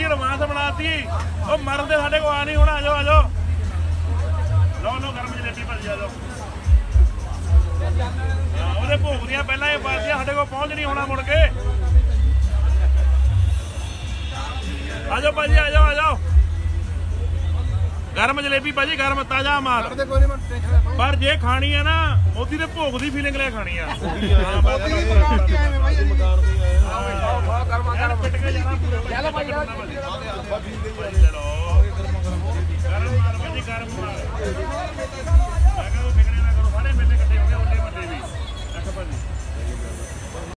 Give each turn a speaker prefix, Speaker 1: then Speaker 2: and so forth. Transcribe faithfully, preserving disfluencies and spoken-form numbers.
Speaker 1: भाजी रोमांस बनाती ਉਹ ਮਰਨ ਦੇ ਸਾਡੇ ਕੋਲ ਆ ਨਹੀਂ ਹੁਣ ਆ ਜਾਓ ਆ ਜਾਓ ਲਓ ਲਓ ਗਰਮ ਜਲੇਬੀ ਭਾਜੀ ਆ ਜਾਓ ਉਹਦੇ ਭੋਗ ਦੀਆਂ ਪਹਿਲਾਂ ਇਹ ਪਾਰਟੀਆਂ ਸਾਡੇ ਕੋਲ ਪਹੁੰਚ ਨਹੀਂ ਹੋਣਾ ਮੁੜ ਕੇ ਆ ਜਾਓ ਭਾਜੀ ਆ ਜਾਓ ਆ ਜਾਓ ਗਰਮ ਜਲੇਬੀ ਭਾਜੀ ਗਰਮ ਤਾਜ਼ਾ ਮਾਲ ਪਰ ਜੇ ਖਾਣੀ ਆ ਨਾ ਮੋਦੀ ਦੇ ਭੋਗ ਦੀ ਫੀਲਿੰਗ ਲੈ ਖਾਣੀ ਆ ਪਿੱਟ ਕੇ ਜਾਣਾ ਚਲੋ ਭਾਈ ਚਲੋ ਗਰਮ ਮਾਲ ਭਾਜੀ ਗਰਮ ਮਾਲ ਮੈਂ ਕਹਿੰਦਾ ਫਿਕਰੇ ਨਾ ਕਰੋ ਸਾਰੇ ਮੇਲੇ ਇਕੱਠੇ ਹੋ ਗਏ ਉਹਨੇ ਬੰਦੇ ਵੀ